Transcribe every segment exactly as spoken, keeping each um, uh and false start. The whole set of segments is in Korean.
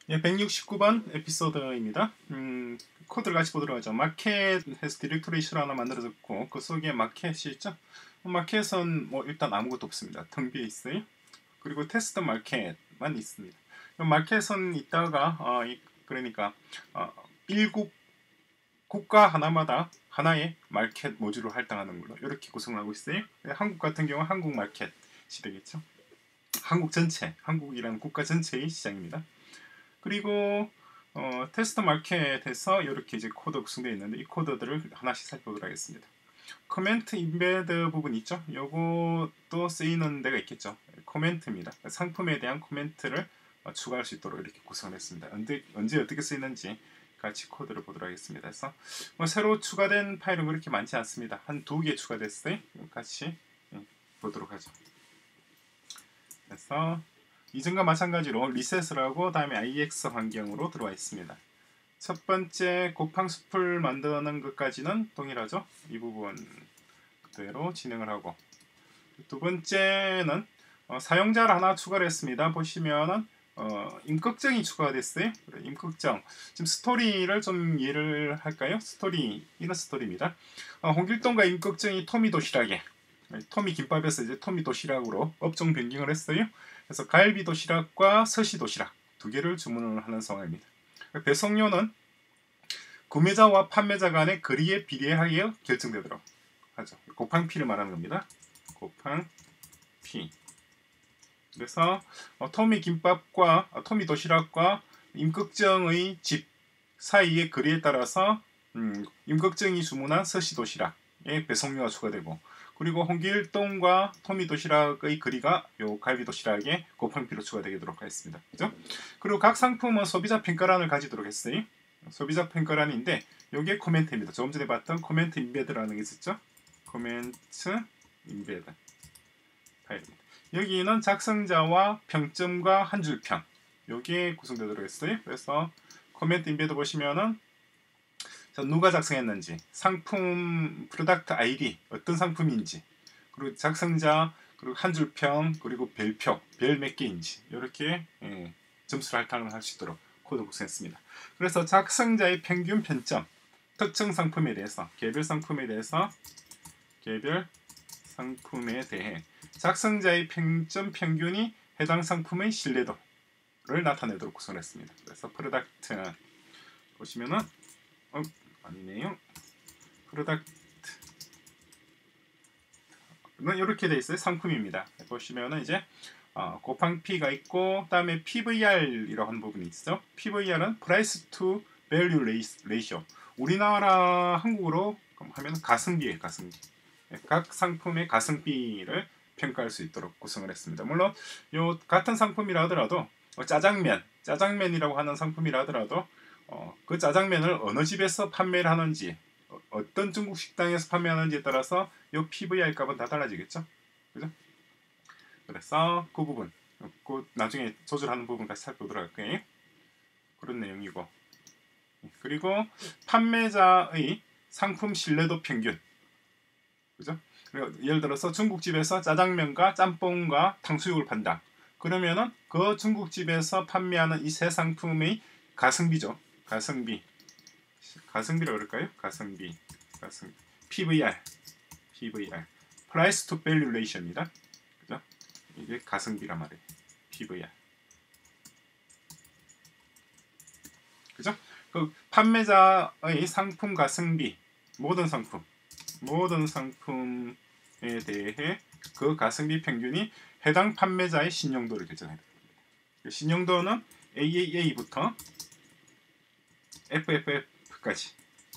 예, 백육십구 번 에피소드입니다. 음, 코드를 같이 보도록 하죠. 마켓 해서 디렉토리를 하나 만들어졌고 그 속에 마켓이 있죠. 마켓은 뭐 일단 아무것도 없습니다. 텅 비어 있어요. 그리고 테스트 마켓만 있습니다. 마켓은 있다가 어, 이, 그러니까 어, 일국 국가 하나마다 하나의 마켓 모듈을 할당하는 걸로 이렇게 구성하고 있어요. 한국 같은 경우 한국 마켓이 되겠죠. 한국 전체, 한국이라는 국가 전체의 시장입니다. 그리고 어, 테스트 마켓에서 이렇게 이제 코드 구성되어 있는데 이 코드들을 하나씩 살펴보도록 하겠습니다. 코멘트 인베드 부분 있죠? 요것도 쓰이는 데가 있겠죠. 코멘트입니다. 상품에 대한 코멘트를 어, 추가할 수 있도록 이렇게 구성했습니다. 언제, 언제 어떻게 쓰이는지 같이 코드를 보도록 하겠습니다. 그래서 뭐 새로 추가된 파일은 그렇게 많지 않습니다. 한 두 개 추가됐어요. 같이 예, 보도록 하죠. 그래서 이전과 마찬가지로 리셋을 하고 다음에 아이엑스 환경으로 들어와 있습니다. 첫 번째 곱팡 숲을 만드는 것까지는 동일하죠. 이 부분 그대로 진행을 하고 두 번째는 어, 사용자를 하나 추가를 했습니다. 보시면은 어, 임꺽정이 추가가 됐어요. 임꺽정 지금 스토리를 좀 이해를 할까요? 스토리 이런 스토리입니다. 어, 홍길동과 임꺽정이 토미 도시락에 토미 김밥에서 이제 토미 도시락으로 업종 변경을 했어요. 그래서 갈비 도시락과 서시 도시락 두 개를 주문을 하는 상황입니다. 배송료는 구매자와 판매자 간의 거리에 비례하게 결정되도록 하죠. 곱팡피를 말하는 겁니다. 곱팡피. 그래서 어, 토미 김밥과 어, 토미 도시락과 임꺽정의 집 사이의 거리에 따라서 음, 임꺽정이 주문한 서시 도시락에 배송료가 추가되고 그리고 홍길동과 토미 도시락의 거리가 요 갈비 도시락에 곱팡피로 추가되도록 하겠습니다. 그죠? 그리고 각 상품은 소비자 평가란을 가지도록 했어요. 소비자 평가란인데 요게 코멘트입니다. 조금 전에 봤던 코멘트 인베드라는 게 있었죠? 코멘트 인베드 파일입니다. 여기는 작성자와 평점과 한 줄 평 요게 구성되도록 했어요. 그래서 코멘트 인베드 보시면은 누가 작성했는지, 상품 프로덕트 아이디 어떤 상품인지, 그리고 작성자, 그리고 한 줄 평, 그리고 별표, 별 몇 개인지 이렇게 예, 점수를 할당을 할 수 있도록 코드 구성했습니다. 그래서 작성자의 평균 편점, 특정 상품에 대해서, 개별 상품에 대해서, 개별 상품에 대해 작성자의 평점 평균이 해당 상품의 신뢰도를 나타내도록 구성했습니다. 그래서 프로덕트 보시면은 어, 아니네요. 프로덕트 이렇게 돼 있어요. 상품입니다. 보시면은 이제 어, 곱팡피가 있고 그다음에 피브이알이라고 하는 부분이 있죠. 피브이알은 Price to Value Ratio. 우리나라 한국어로 하면 가성비예요. 가성비. 각 상품의 가성비를 평가할 수 있도록 구성을 했습니다. 물론 요 같은 상품이라 하더라도 어, 짜장면, 짜장면이라고 하는 상품이라 하더라도 어, 그 짜장면을 어느 집에서 판매를 하는지 어, 어떤 중국 식당에서 판매하는지에 따라서 이 피브이알 값은 다 달라지겠죠. 그죠? 그래서 그 부분 그 나중에 조절하는 부분까지 살펴보도록 할게요. 그런 내용이고 그리고 판매자의 상품 신뢰도 평균 그죠? 예를 들어서 중국집에서 짜장면과 짬뽕과 탕수육을 판다. 그러면은 그 중국집에서 판매하는 이 세 상품의 가성비죠. 가성비. 가성비라고 그럴까요? 가성비. 가성비. 피브이알. 피브이알. Price to Value Ratio입니다. 그죠? 이게 가성비란 말이에요. 피브이알. 그죠? 그 판매자의 상품 가성비, 모든 상품, 모든 상품에 대해 그 가성비 평균이 해당 판매자의 신용도를 결정해야 됩니다. 신용도는 에이에이에이부터 에프에프에프까지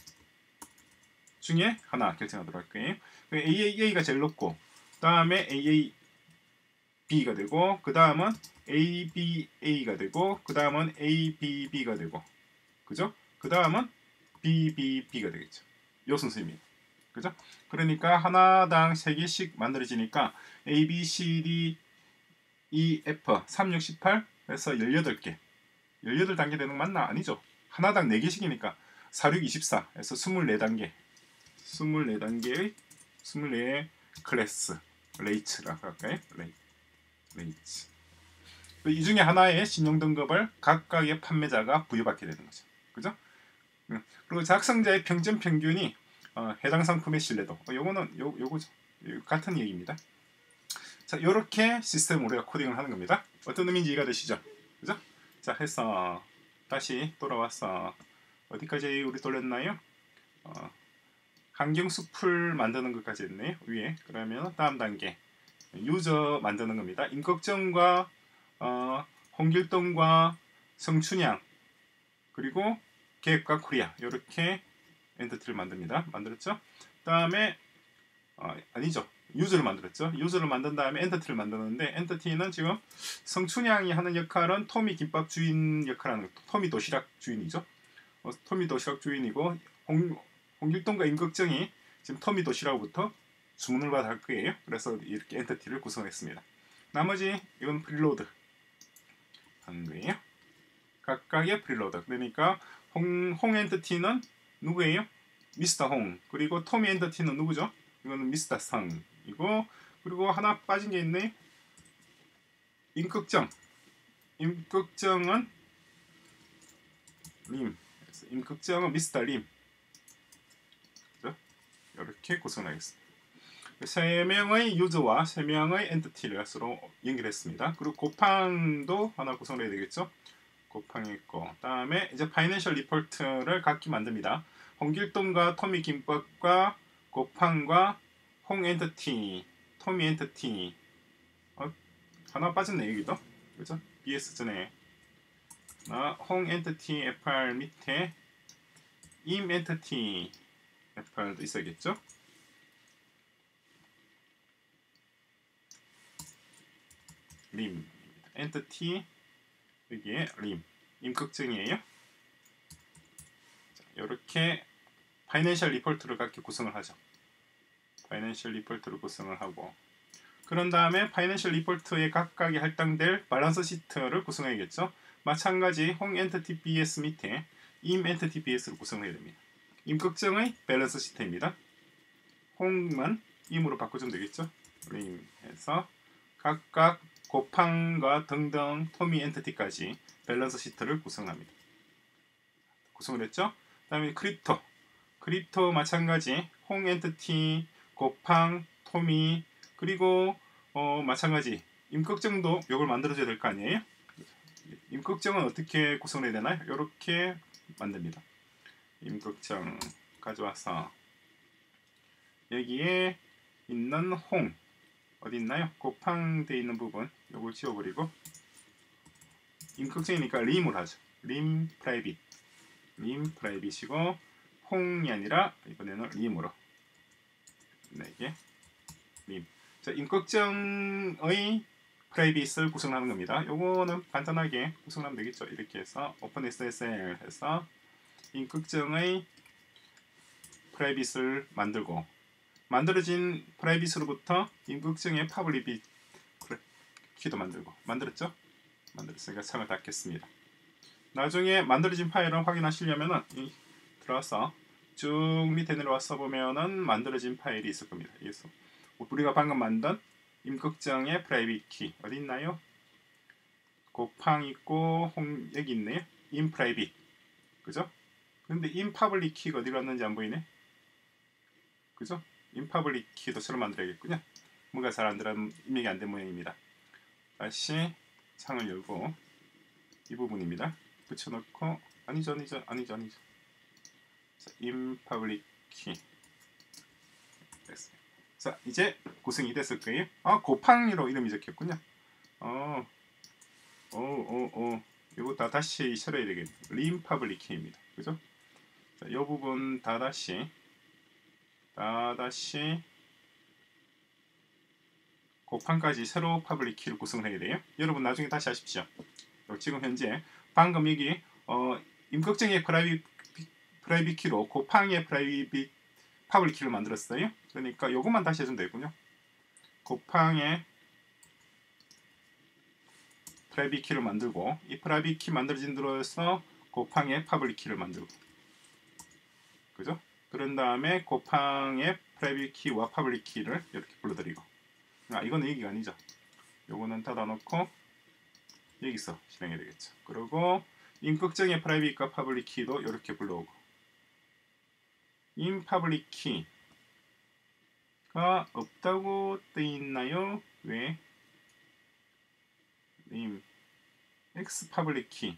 중에 하나 결정하도록 할게요. 에이에이에이가 제일 높고 그 다음에 에이에이비가 되고 그 다음은 에이비에이가 되고 그 다음은 에이비비가 되고 그죠? 그 다음은 비비비가 되겠죠. 요 순서입니다. 그죠? 그러니까 하나당 세 개씩 만들어지니까 A, B, C, D, E, F, 삼, 육, 십팔 해서 열여덟 개 열여덟 단계 되는 거 맞나? 아니죠. 하나당 네 개씩이니까 사, 육, 이십사 해서 이십사 단계 이십사 단계의 이십사 클래스 레이츠라고 할까요? 레이, 레이츠 이 중에 하나의 신용 등급을 각각의 판매자가 부여받게 되는 거죠. 그죠? 음. 그리고 작성자의 평점 평균이 어, 해당 상품의 신뢰도. 어, 요거는 요 요거죠. 요, 같은 얘기입니다. 자, 요렇게 시스템 우리가 코딩을 하는 겁니다. 어떤 의미인지 이해가 되시죠? 그죠? 자, 해서 다시 돌아와서 어디까지 우리 돌렸나요? 어, 환경숲을 만드는 것까지 했네요. 위에. 그러면 다음 단계 유저 만드는 겁니다. 임꺽정과 어, 홍길동과 성춘향 그리고 계획과 코리아 이렇게 엔티티를 만듭니다. 만들었죠? 다음에 어, 아니죠. 유저를 만들었죠. 유저를 만든 다음에 엔티티를 만드는데 엔티티는 지금 성춘향이 하는 역할은 토미 김밥 주인 역할하는 토미 도시락 주인이죠. 어, 토미 도시락 주인이고 홍, 홍길동과 임꺽정이 지금 토미 도시락부터 주문을 받아 할 거예요. 그래서 이렇게 엔티티를 구성했습니다. 나머지 이건 프리로드 하는 거예요. 각각의 프리로드. 그러니까 홍, 홍 엔티티는 누구예요? 미스터 홍. 그리고 토미 엔티티는 누구죠? 이거는 미스터 성이고 그리고 하나 빠진 게 있네. 임꺽정. 임꺽정은 림. 임꺽정은 미스터 림. 그죠? 이렇게 구성하겠습니다. 세 명의 유저와 세 명의 엔티티를 서로 연결했습니다. 그리고 고팡도 하나 구성해야 되겠죠? 고팡이 있고 다음에 이제 파이낸셜 리포트를 각기 만듭니다. 홍길동과 토미 김밥과 고팡과 홍 엔티티, 토미 엔티티 어, 하나 빠졌네 여기도 그죠? 비에스 전에 아, 홍 엔티티 에프알 밑에 임 엔티티 에프알도 있어야겠죠? 림 엔티티 여기에 림 임꺽정이에요. 이렇게 파이낸셜 리포트를 각기 구성을 하죠. 파이낸셜 리포트를 구성을 하고 그런 다음에 파이낸셜 리포트에 각각이 할당될 밸런스 시트를 구성해야겠죠. 마찬가지 홍 엔티티 비에스 밑에 임 엔티티 비에스를 구성해야 됩니다. 임꺽정의 밸런스 시트입니다. 홍만 임으로 바꿔주면 되겠죠. 림 해서 각각 고팡과 등등 토미 엔티티까지 밸런스 시트를 구성합니다. 구성을 했죠. 그 다음에 크립토 크립토 마찬가지 홍 엔티티 고팡 토미 그리고 어, 마찬가지 임꺽정도 이걸 만들어줘야 될 거 아니에요. 임꺽정은 어떻게 구성해야 되나요? 이렇게 만듭니다. 임꺽정 가져와서 여기에 있는 홍 어디 있나요? 고팡되어 있는 부분 이걸 지워버리고 임꺽정이니까 림을 하죠. 림 프라이빗 림 프라이빗이고 홍이 아니라 이번에는 림으로 네 개 림. 자, 임꺽정의 프라이빗을 구성하는 겁니다. 요거는 간단하게 구성하면 되겠죠. 이렇게 해서 오픈 에스에스엘 해서 임꺽정의 프라이빗을 만들고 만들어진 프라이빗으로부터 임꺽정의 파블릭 키도 만들고 만들었죠? 만들었으니까 창을 닫겠습니다. 나중에 만들어진 파일을 확인하시려면은 이 들어와서 쭉 밑에 내려와서 보면은 만들어진 파일이 있을 겁니다. 그래서 우리가 방금 만든 임꺽정의 프라이빗 키 어디 있나요? 고팡 있고 홍 여기 있네요. 임 프라이빗 그죠? 근데 임 파블릭 키가 어디 갔는지 안 보이네. 그죠? 임 파블릭 키도 새로 만들어야겠군요. 뭔가 잘 안 들어 입력이 안 된 모양입니다. 다시 창을 열고 이 부분입니다. 붙여놓고 아니죠 아니죠 아니죠 아니죠. 임 파블릭 키 됐습니다. 자 이제 구성이 됐을 거예요. 아 고팡이로 이름이 적혔군요. 어, 오, 오, 오. 이거 다 다시 실어야 되겠네. 림 파블릭 키입니다. 그죠? 자, 이 부분 다 다시 다 다시 고팡까지 새로 파블릭 키를 구성을 해야 돼요. 여러분 나중에 다시 하십시오. 지금 현재 방금 여기 어, 임꺽정의 프라이빗 프라이빗 키로 고팡의 프라이빗 파블릭 키를 만들었어요. 그러니까 이것만 다시 해주면 되군요. 고팡의 프라이빗 키를 만들고 이 프라이빗 키 만들어진 들어서 고팡의 파블릭 키를 만들고 그죠? 그런 다음에 고팡의 프라이빗 키와 파블릭 키를 이렇게 불러드리고 아 이거는 얘기가 아니죠. 요거는 닫아놓고 여기서 실행해야 되겠죠. 그리고 임꺽정의 프라이빗과 퍼블릭 키도 이렇게 불러오고 인 퍼블릭 키가 없다고 돼 있나요? 왜? 임 x 퍼블릭 키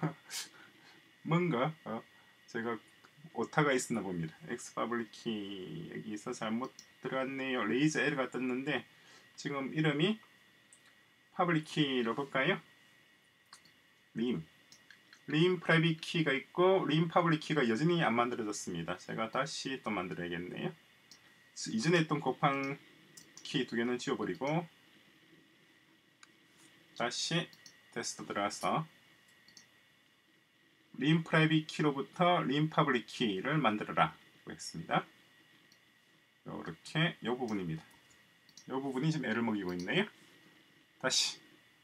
뭔가 어, 제가 오타가 있었나 봅니다. x 퍼블릭 키 여기서 잘못 들어갔네요. 레이저 에러가 떴는데 지금 이름이 퍼블릭 키로 볼까요? 림 림 프라이빗 키가 있고 림 퍼블릭 키가 여전히 안 만들어졌습니다. 제가 다시 또 만들어야겠네요. 이전에 했던 곱한 키 두 개는 지워버리고 다시 테스트 들어가서 림 프라이빗 키로부터 림 퍼블릭 키를 만들어라 했습니다. 이렇게 이 부분입니다. 이 부분이 지금 에러를 먹이고 있네요. 다시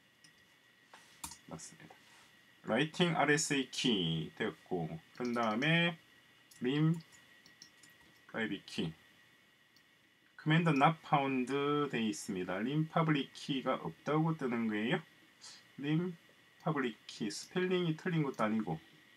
넣습니다. 라이팅 알에스에이 키 되었고 그런 다음에 림 프라이빗 키 command not found 되어 있습니다. 림 퍼블릭 키가 없다고 뜨는 거예요. 림 퍼블릭 키 스펠링이 틀린 것도 아니고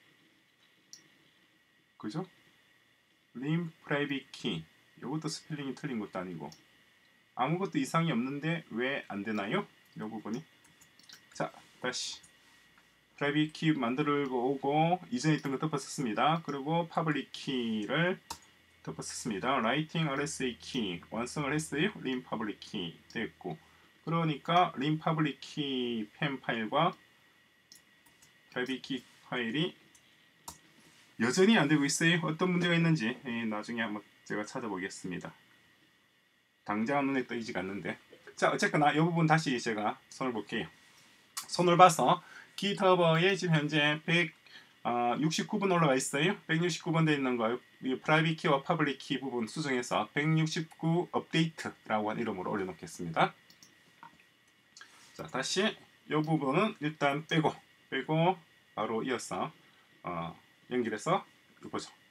그죠? 림 프라이빗 키 이것도 스펠링이 틀린 것도 아니고 아무것도 이상이 없는데 왜 안 되나요? 이 부분이 자 다시 프라이빗 키 만들고 오고 이전에 있던 거 덮었습니다. 그리고 퍼블릭 키를 덮었습니다. 라이팅 알에스에이 키 완성을 했어요. 림 퍼블릭 키 됐고 그러니까 림 퍼블릭 키 펜 파일과 프라이빗 키 파일이 여전히 안 되고 있어요. 어떤 문제가 있는지 예, 나중에 한번 제가 찾아보겠습니다. 당장 눈에 떠지지가 않는데 자 어쨌거나 이 부분 다시 제가 손을 볼게요. 손을 봐서 GitHub에 지금 현재 백육십구 번 올라가 있어요. 백육십구 번 되어 있는 거 프라이빗 키와 퍼블릭 키 부분 수정해서 백육십구 업데이트라고 한 이름으로 올려놓겠습니다. 자 다시 이 부분은 일단 빼고 빼고 바로 이어서 어, 연결해서 보죠.